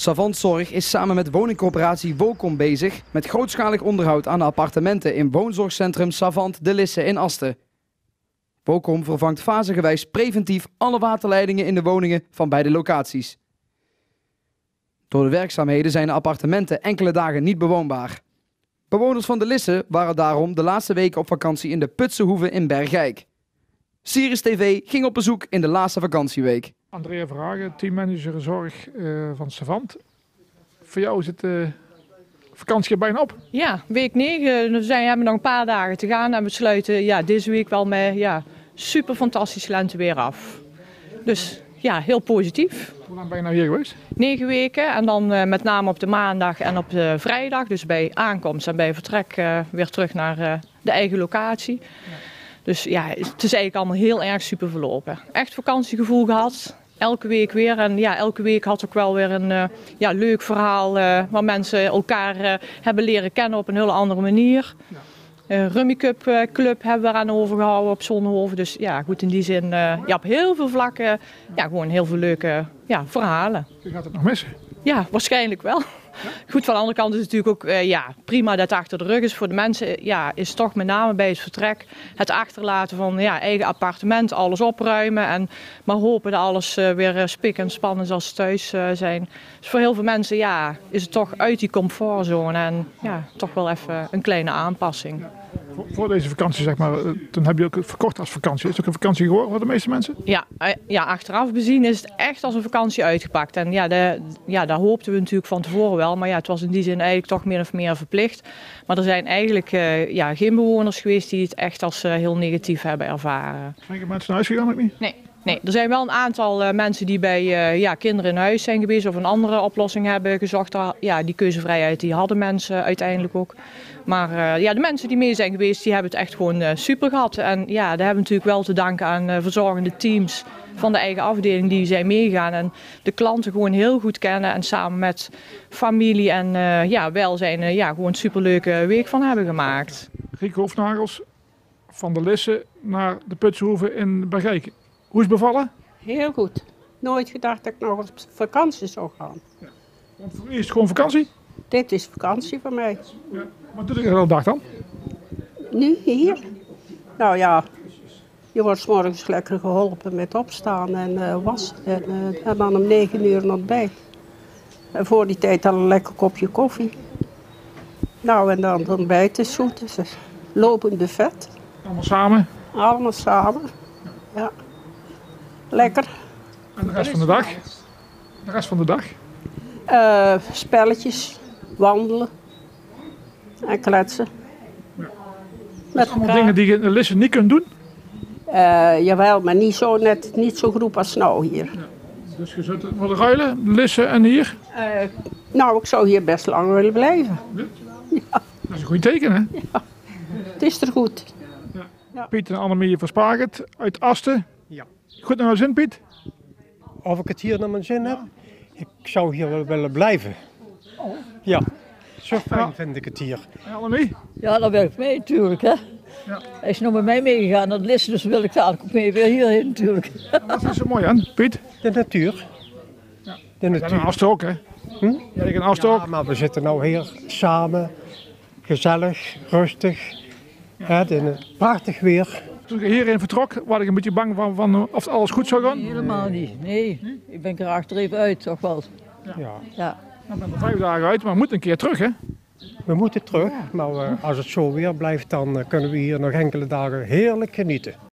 Savantzorg is samen met woningcorporatie Wokom bezig met grootschalig onderhoud aan de appartementen in woonzorgcentrum Savant de Lisse in Asten. Wokom vervangt fasegewijs preventief alle waterleidingen in de woningen van beide locaties. Door de werkzaamheden zijn de appartementen enkele dagen niet bewoonbaar. Bewoners van de Lisse waren daarom de laatste weken op vakantie in de Putsenhoeve in Bergijk. Sirius TV ging op bezoek in de laatste vakantieweek. Andrea Verhagen, teammanager zorg van Savant. Voor jou zit de vakantie er bijna op? Ja, week 9. We hebben nog een paar dagen te gaan en we sluiten deze week wel met super fantastisch lenteweer af. Dus ja, heel positief. Hoe lang ben je nou hier geweest? 9 weken en dan met name op de maandag en op de vrijdag. Dus bij aankomst en bij vertrek weer terug naar de eigen locatie. Ja. Dus ja, het is eigenlijk allemaal heel erg super verlopen. Echt vakantiegevoel gehad. Elke week weer. En ja, elke week had ook wel weer een leuk verhaal waar mensen elkaar hebben leren kennen op een hele andere manier. Ja. Rummy Cup Club hebben we eraan overgehouden op Zonnehoven. Dus ja, goed in die zin op heel veel vlakken gewoon heel veel leuke verhalen. Je gaat het nog missen? Ja, waarschijnlijk wel. Ja? Goed, van de andere kant is het natuurlijk ook prima dat het achter de rug is. Voor de mensen is toch met name bij het vertrek het achterlaten van eigen appartement, alles opruimen. Maar hopen dat alles weer spik en span is als ze thuis zijn. Dus voor heel veel mensen is het toch uit die comfortzone en toch wel even een kleine aanpassing. Ja. Voor deze vakantie, zeg maar, toen heb je ook verkocht als vakantie. Is het ook een vakantie geworden voor de meeste mensen? Ja, achteraf bezien is het echt als een vakantie uitgepakt. En daar hoopten we natuurlijk van tevoren wel. Maar het was in die zin eigenlijk toch meer of meer verplicht. Maar er zijn eigenlijk geen bewoners geweest die het echt als heel negatief hebben ervaren. Zijn er mensen naar huis gegaan of niet? Nee, er zijn wel een aantal mensen die bij kinderen in huis zijn geweest of een andere oplossing hebben gezocht. Die keuzevrijheid die hadden mensen uiteindelijk ook. Maar de mensen die mee zijn geweest, die hebben het echt gewoon super gehad. En daar hebben we natuurlijk wel te danken aan verzorgende teams van de eigen afdeling die zijn meegegaan. En de klanten gewoon heel goed kennen en samen met familie en welzijn gewoon een superleuke week van hebben gemaakt. Rieke Hofnagels van de Lisse naar de Putsenhoeve in Bergijk. Hoe is het bevallen? Heel goed. Nooit gedacht dat ik nog op vakantie zou gaan. Ja. Want voor u is het gewoon vakantie? Dit is vakantie voor mij. Ja. Wat doe je de hele dag dan? Nu, hier? Nou ja, je wordt 's morgens lekker geholpen met opstaan en wassen. En dan om 9 uur ontbijt. En voor die tijd al een lekker kopje koffie. Nou, en dan het ontbijt is zoet. Dus lopend buffet. Allemaal samen? Allemaal samen, ja. Lekker. En de rest van de dag? De rest van de dag? Spelletjes, wandelen en kletsen. Ja. Dat zijn allemaal dingen die je in de Lisse niet kunt doen? Jawel, maar niet zo groep als nou hier. Ja. Dus je zit voor de ruilen, de Lisse en hier? Nou, ik zou hier best lang willen blijven. Ja? Ja. Dat is een goed teken, hè? Ja, het is er goed. Ja. Ja. Piet en Annemie van Spagert uit Asten. Ja. Goed naar de zin, Piet? Of ik het hier naar mijn zin heb? Ik zou hier wel willen blijven. Oh. Ja, zo fijn vind ik het hier. En Annemie? Ja, dat wil ik mee natuurlijk. Hè. Ja. Hij is nog met mij meegegaan naar de Lisse, dus wil ik dadelijk ook mee weer hierheen natuurlijk. Wat is er mooi aan, Piet? De natuur. Ja. De natuur. Ja, in Asten ook, hè? Ja, ik in Asten ook. Ja, maar we zitten nou hier samen, gezellig, rustig. Ja. Prachtig weer. Toen ik hierheen vertrok, was ik een beetje bang van of alles goed zou gaan. Nee, helemaal niet. Nee, ik ben er achter even uit, toch wel. Ja. Ik ben er 5 dagen uit, maar we moeten een keer terug, hè? We moeten terug, maar als het zo weer blijft, dan kunnen we hier nog enkele dagen heerlijk genieten.